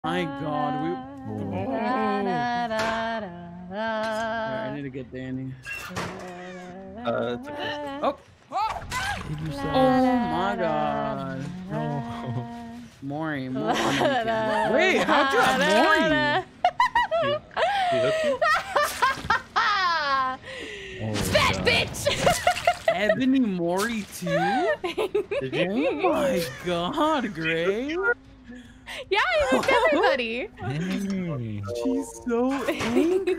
My God, Alright, I need to get Danny. It's okay. Oh! Oh my God. No. Mori, Mori. Wait, how'd you have Mori? He hooked you? Fat bitch! Ebony Mori too? Did you? Oh my God, Gray. Yeah, he hooked everybody. Hey. She's so angry.